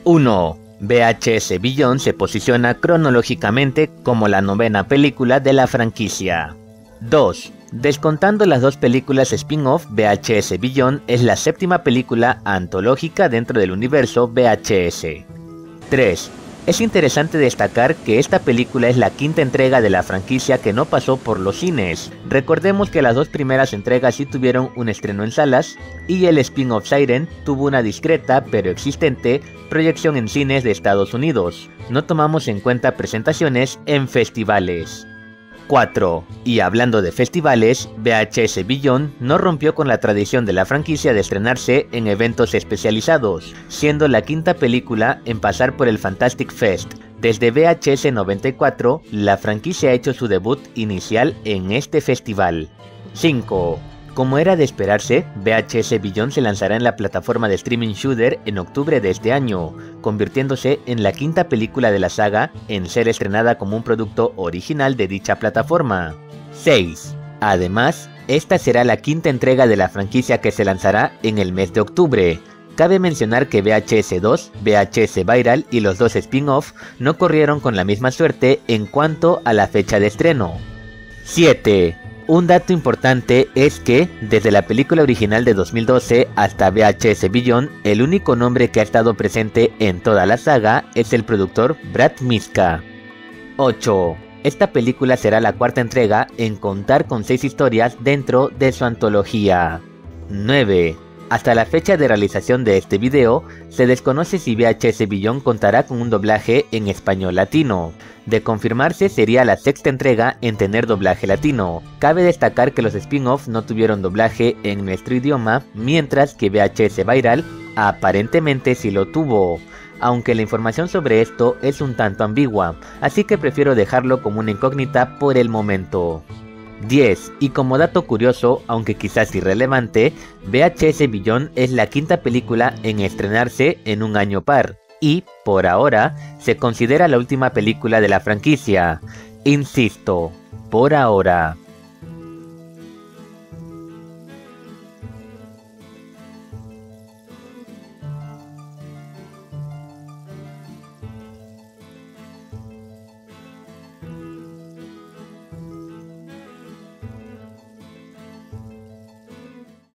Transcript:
1. VHS Beyond se posiciona cronológicamente como la novena película de la franquicia. 2. Descontando las dos películas spin-off, VHS Beyond es la séptima película antológica dentro del universo VHS. 3. Es interesante destacar que esta película es la quinta entrega de la franquicia que no pasó por los cines. Recordemos que las dos primeras entregas sí tuvieron un estreno en salas, y el spin-off Siren tuvo una discreta pero existente proyección en cines de Estados Unidos. No tomamos en cuenta presentaciones en festivales. 4. Y hablando de festivales, VHS Beyond no rompió con la tradición de la franquicia de estrenarse en eventos especializados, siendo la quinta película en pasar por el Fantastic Fest. Desde VHS 94, la franquicia ha hecho su debut inicial en este festival. 5. Como era de esperarse, VHS Beyond se lanzará en la plataforma de streaming Shudder en octubre de este año, convirtiéndose en la quinta película de la saga en ser estrenada como un producto original de dicha plataforma. 6. Además, esta será la quinta entrega de la franquicia que se lanzará en el mes de octubre. Cabe mencionar que VHS 2, VHS Viral y los dos spin-off no corrieron con la misma suerte en cuanto a la fecha de estreno. 7. Un dato importante es que, desde la película original de 2012 hasta VHS Beyond, el único nombre que ha estado presente en toda la saga es el productor Brad Miska. 8. Esta película será la cuarta entrega en contar con 6 historias dentro de su antología. 9. Hasta la fecha de realización de este video, se desconoce si VHS Beyond contará con un doblaje en español latino. De confirmarse, sería la sexta entrega en tener doblaje latino. Cabe destacar que los spin-off no tuvieron doblaje en nuestro idioma, mientras que VHS Viral aparentemente sí lo tuvo, aunque la información sobre esto es un tanto ambigua, así que prefiero dejarlo como una incógnita por el momento. 10. Y como dato curioso, aunque quizás irrelevante, VHS Beyond es la quinta película en estrenarse en un año par, y, por ahora, se considera la última película de la franquicia. Insisto, por ahora.